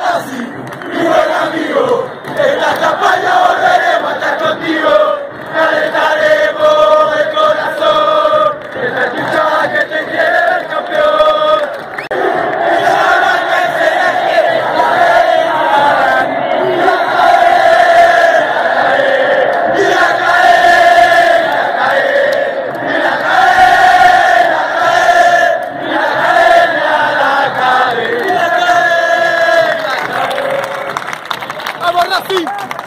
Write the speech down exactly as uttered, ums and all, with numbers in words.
Racing, mi buen amigo, esta campaña volveremos a estar contigo, te alentaremos de corazón, esta es hinchada que te quiere ver campeón. Y ahora que se la quiere caer, y la caer, y la caer, y la caer, y la caer, y la caer, y la caer, y la caer, y la caer. ¡Vamos, Racing!